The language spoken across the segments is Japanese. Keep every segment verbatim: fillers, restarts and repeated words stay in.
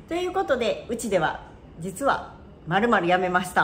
ということで、うちでは実はまるまるやめました。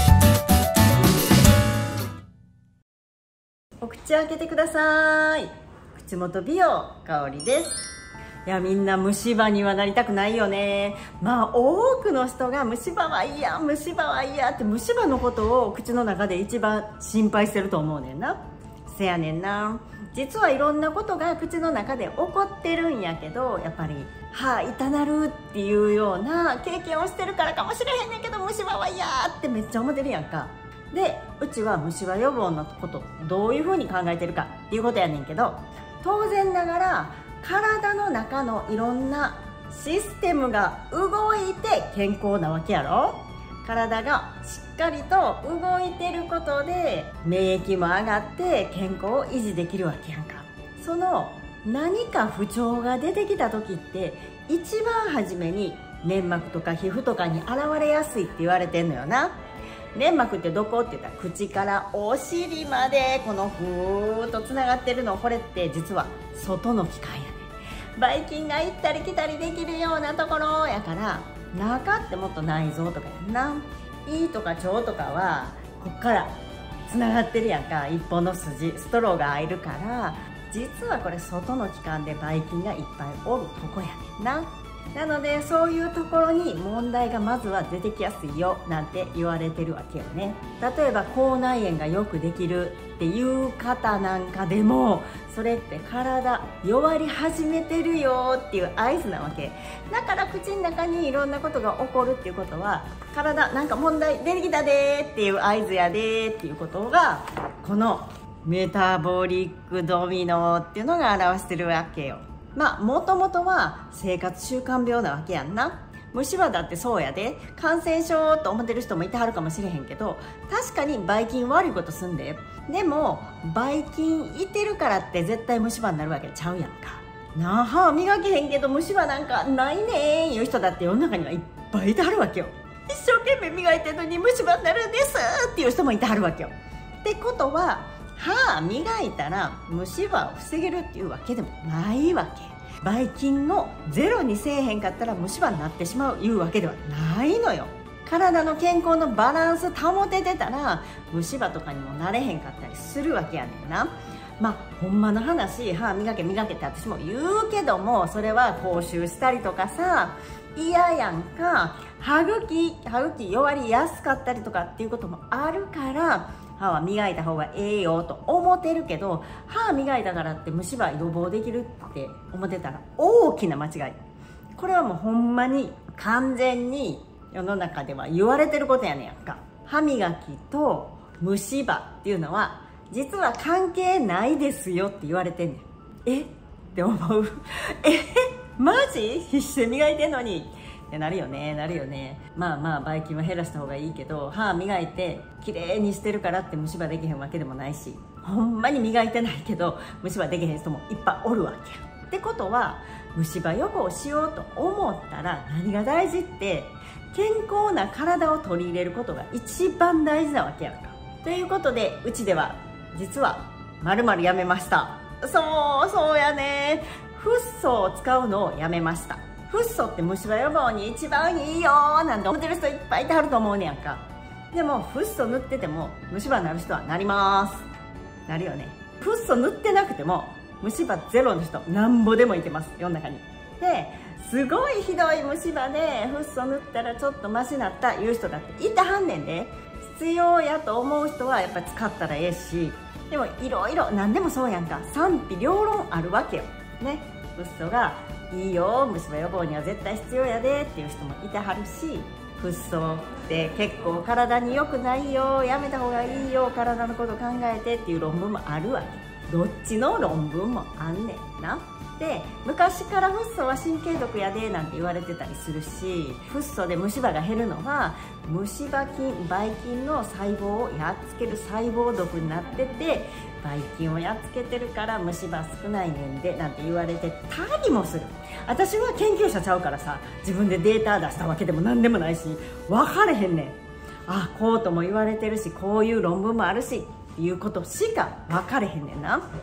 お口開けてください。口元美容香りです。いや、みんな虫歯にはなりたくないよね。まあ多くの人が虫歯は嫌、虫歯は嫌って虫歯のことを口の中で一番心配してると思うねんな。せやねんな。実はいろんなことが口の中で起こってるんやけど、やっぱり歯痛なるっていうような経験をしてるからかもしれへんねんけど、虫歯は嫌ってめっちゃ思ってるやんか。で、うちは虫歯予防のことどういうふうに考えてるかっていうことやねんけど、当然ながら体の中のいろんなシステムが動いて健康なわけやろ。体がしっかりと動いてることで免疫も上がって健康を維持できるわけやんか。その何か不調が出てきた時って一番初めに粘膜とか皮膚とかに現れやすいって言われてんのよな。粘膜ってどこって言ったら口からお尻までこのふーっとつながってるの。これって実は外の器官やね。ばい菌が行ったり来たりできるようなところやから、中ってもっと内臓とかやんな。胃とか腸とかはこっからつながってるやんか。一本の筋ストローが入るから、実はこれ外の器官でばい菌がいっぱいおるとこやねんな。なのでそういうところに問題がまずは出てきやすいよなんて言われてるわけよね。例えば口内炎がよくできるっていう方なんかでも、それって体弱り始めてるよっていう合図なわけだから、口の中にいろんなことが起こるっていうことは体なんか問題出てきたでっていう合図やでっていうことが、このメタボリックドミノっていうのが表してるわけよ。まあもともとは生活習慣病なわけやんな。虫歯だってそうやで。感染症と思ってる人もいてはるかもしれへんけど、確かにばい菌悪いことすんで。でもばい菌いてるからって絶対虫歯になるわけちゃうやんか。なあ、歯磨けへんけど虫歯なんかないねーいう人だって世の中にはいっぱいいてはるわけよ。一生懸命磨いてるのに虫歯になるんですっていう人もいてはるわけよ。ってことは歯磨いたら虫歯を防げるっていうわけでもないわけ。ばい菌をゼロにせえへんかったら虫歯になってしまういうわけではないのよ。体の健康のバランス保ててたら虫歯とかにもなれへんかったりするわけやねんな。まあほんまの話、歯磨け磨けって私も言うけども、それは口臭したりとかさ嫌やんか。歯茎歯茎弱りやすかったりとかっていうこともあるから、歯は磨いた方がええよと思ってるけど、歯磨いたからって虫歯予防できるって思ってたら大きな間違い。これはもうほんまに完全に世の中では言われてることやねんやんか。歯磨きと虫歯っていうのは実は関係ないですよって言われてんねん。えって思うえマジ必死で磨いてんのにってなるよね、なるよね。まあまあばい菌は減らした方がいいけど、歯磨いて綺麗にしてるからって虫歯できへんわけでもないし、ほんまに磨いてないけど虫歯できへん人もいっぱいおるわけや。ってことは虫歯予防しようと思ったら何が大事って、健康な体を取り入れることが一番大事なわけやんか。ということで、うちでは実はまるまるやめました。そうそうやね。フッ素を使うのをやめました。フッ素って虫歯予防に一番いいよーなんて思ってる人いっぱいいてはると思うねやんか。でもフッ素塗ってても虫歯になる人はなります。なるよね。フッ素塗ってなくても虫歯ゼロの人なんぼでもいてます、世の中に。ですごいひどい虫歯でフッ素塗ったらちょっとマシなったいう人だっていてはんねんで。必要やと思う人はやっぱり使ったらええし、でもいろいろ何でもそうやんか、賛否両論あるわけよね。フッ素がいいよ、虫歯予防には絶対必要やでっていう人もいてはるし、フッ素って結構体に良くないよ、やめた方がいいよ、体のこと考えてっていう論文もあるわけ。どっちの論文もあんねんな。で、昔からフッ素は神経毒やでなんて言われてたりするし、フッ素で虫歯が減るのは虫歯菌、ばい菌の細胞をやっつける細胞毒になってて、ばい菌をやっつけてるから虫歯少ないねんでなんて言われてたりもする。私は研究者ちゃうからさ、自分でデータ出したわけでも何でもないし分かれへんねん。あ、こうとも言われてるし、こういう論文もあるしっていうことしか分かれへんねんな。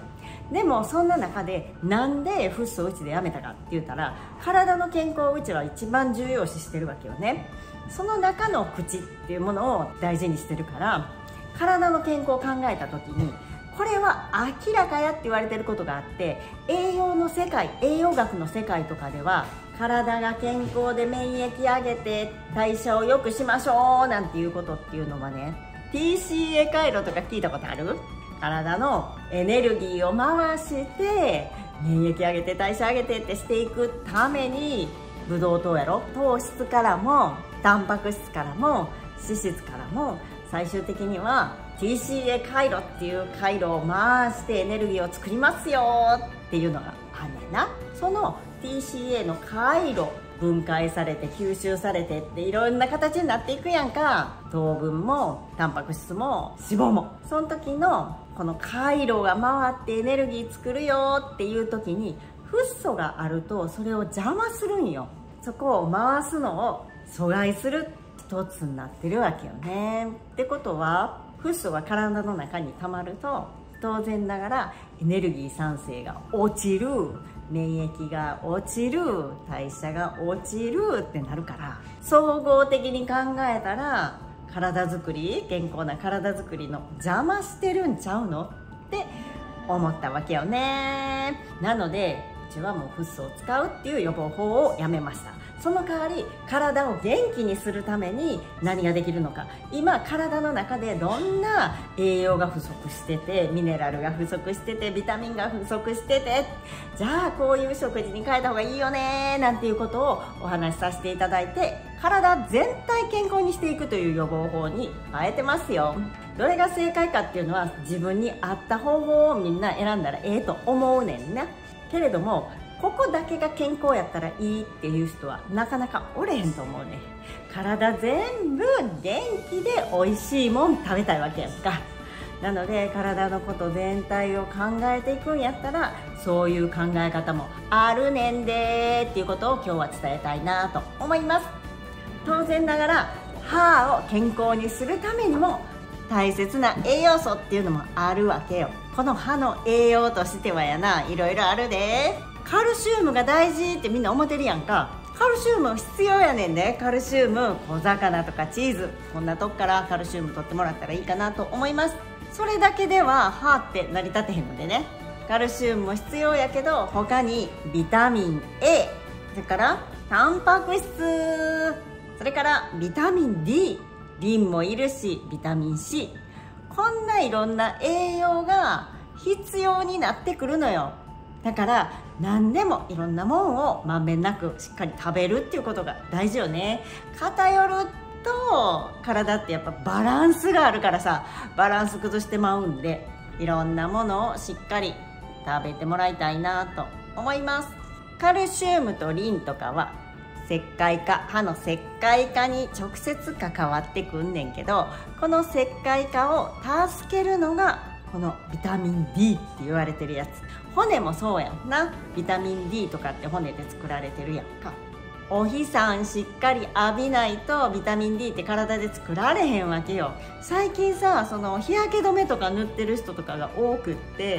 でもそんな中でなんでフッ素をうちでやめたかって言ったら、体の健康をうちは一番重要視してるわけよね。その中の口っていうものを大事にしてるから、体の健康を考えた時にこれは明らかやって言われてることがあって、栄養の世界、栄養学の世界とかでは体が健康で免疫上げて代謝を良くしましょうなんていうことっていうのはね、 ティーシーエー 回路とか聞いたことある？体のエネルギーを回して免疫上げて代謝上げてってしていくために、ブドウ糖やろ、糖質からもタンパク質からも脂質からも最終的には ティーシーエー 回路っていう回路を回してエネルギーを作りますよっていうのがあんねんな。その ティーシーエー の回路、分解されて吸収されてっていろんな形になっていくやんか。糖分もタンパク質も脂肪も。その時のこの回路が回ってエネルギー作るよっていう時にフッ素があるとそれを邪魔するんよ。そこを回すのを阻害する一つになってるわけよね。ってことはフッ素が体の中に溜まると当然ながらエネルギー産生が落ちる、免疫が落ちる、代謝が落ちるってなるから、総合的に考えたら体づくり、健康な体づくりの邪魔してるんちゃうのって思ったわけよね。なのでうちはもうフッ素を使うっていう予防法をやめました。その代わり体を元気にするために何ができるのか。今体の中でどんな栄養が不足してて、ミネラルが不足してて、ビタミンが不足してて、じゃあこういう食事に変えた方がいいよねなんていうことをお話しさせていただいて、体全体健康にしていくという予防法に変えてますよ。どれが正解かっていうのは自分に合った方法をみんな選んだらええと思うねんな。けれどもここだけが健康やったらいいっていう人はなかなかおれへんと思うね。体全部元気で美味しいもん食べたいわけやんか。なので体のこと全体を考えていくんやったらそういう考え方もあるねんでっていうことを今日は伝えたいなと思います。当然ながら歯を健康にするためにも大切な栄養素っていうのもあるわけよ。この歯の栄養としてはやな、いろいろあるで。カルシウムが大事ってみんな思ってるやんか。カルシウム必要やねんね。カルシウム、小魚とかチーズ、こんなとこからカルシウム取ってもらったらいいかなと思います。それだけでは歯って成り立てへんのでね、カルシウムも必要やけど他にビタミン A、 それからタンパク質、それからビタミン D、 リンもいるしビタミン C、 こんないろんな栄養が必要になってくるのよ。だから何でもいろんなもんをまんべんなくしっかり食べるっていうことが大事よね。偏ると体ってやっぱバランスがあるからさ、バランス崩してまうんで、いろんなものをしっかり食べてもらいたいなと思います。カルシウムとリンとかは石灰化、歯の石灰化に直接関わってくんねんけど、この石灰化を助けるのがこのビタミン D って言われてるやつ。骨もそうやんな。ビタミン D とかって骨で作られてるやんか。お日さんしっかり浴びないとビタミン D って体で作られへんわけよ。最近さ、その日焼け止めとか塗ってる人とかが多くって、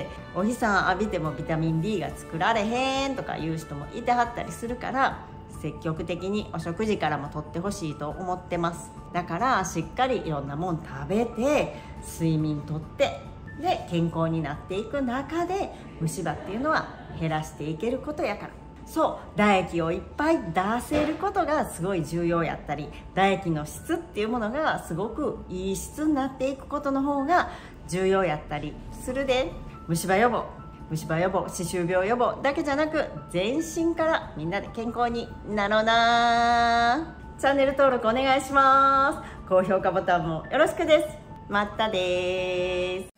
お日さん浴びてもビタミン D が作られへんとかいう人もいてはったりするから、積極的にお食事からもとってほしいと思ってます。だからしっかりいろんなもん食べて睡眠とってで健康になっていく中で虫歯っていうのは減らしていけることやから。そう唾液をいっぱい出せることがすごい重要やったり、唾液の質っていうものがすごくいい質になっていくことの方が重要やったりするで。虫歯予防、虫歯予防、歯周病予防だけじゃなく全身からみんなで健康になろうな。チャンネル登録お願いします。高評価ボタンもよろしくです。またです。